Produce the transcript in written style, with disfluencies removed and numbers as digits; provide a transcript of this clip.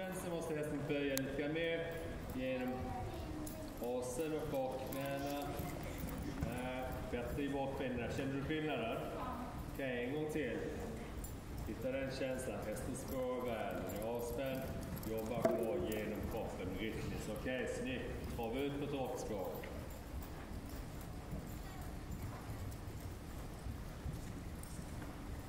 vänster måste hästen böja lite mer genom hasen och bakknäna. Bättre i bakbenen. Känner du skillnaden? Okej, en gång till. Hitta den känslan. Hästen spår väl. Den är avspänd. Jobbar på genom kroppen rytmiskt. Okej, snyggt. Trav ut på ett rakt spår.